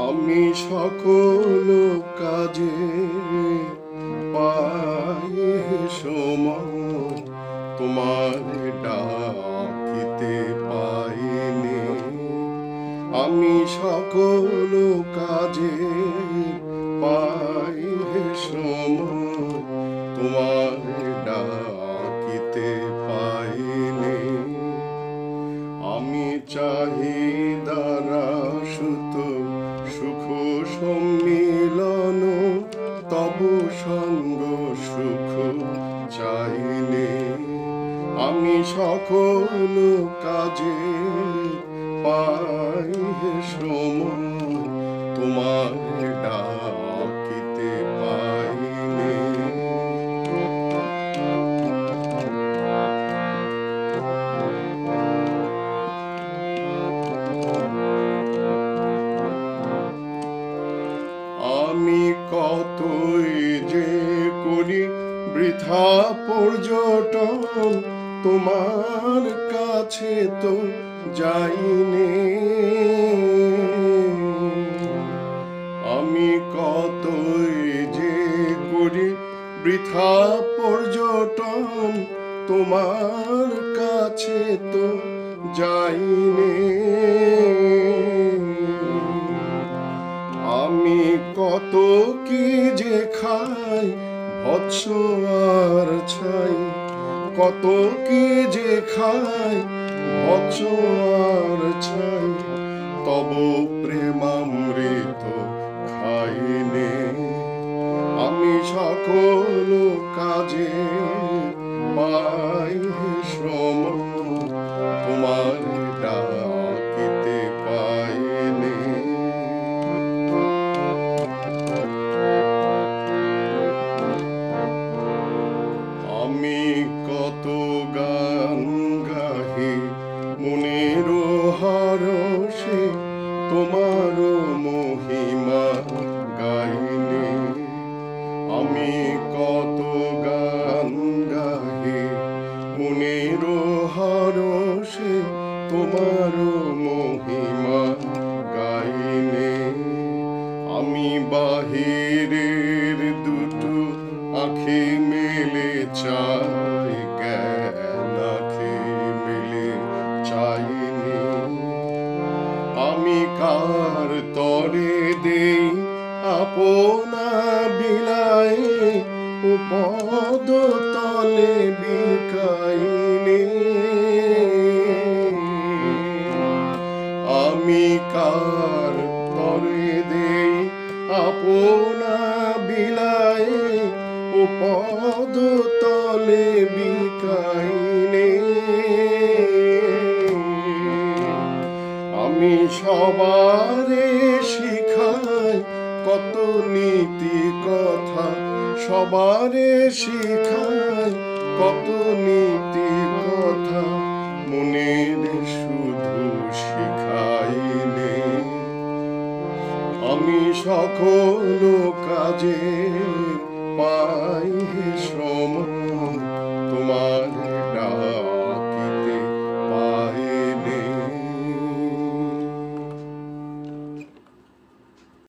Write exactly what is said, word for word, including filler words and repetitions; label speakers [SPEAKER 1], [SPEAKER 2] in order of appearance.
[SPEAKER 1] আমি সকল কাজে পাই সময়, তোমার ডাকিতে পাইনি। আমি সকল কাজে পাই সময়, তোমার ডাকিতে পাইনি। আমি চাহিদারা সুত সুখ সম্মিলন, তব সঙ্গ সুখ চাইনি। আমি সকল কাজে পাই সময়, তোমার ডাকিতে পাইনি। আমি কতই যে করি বৃথা পর্যটন, তোমার কাছে তো যাইনি। আমি কতই যে করি বৃথা পর্যটন, তোমার কাছে তো যাইনি। আমি কত কি যে খাই ভৎস আর ছাই, কত কি যে খাই ভৎস আর ছাই, তব প্রেমামৃত খাইনি। আমি সকল কাজে পাই সময়, তোমার ডাকিতে পাইনি। আমি কত গান গাহি মনের হরষে, তোমার মহিমা গাইনি। আমি কত গান গাহি মনের হরষে, তোমার মহিমা গাইনি। আমি বাহিরের দুটো আঁখি মেলে চাই, জ্ঞান আঁখি মেলে চাইনি। আমি কার তরে দেই আপনা বিলাই, ও পদ তলে বিকাইনি। আমি কার তরে দেই আপনা বিলাই, ও পদ তলে বিকাইনি। আমি সবারে শিখাই কত নীতি কথা, সবারে শিখাই কত নীতি কথা, মনের শুধু শিখাইনি। আমি সকল কাজে পাই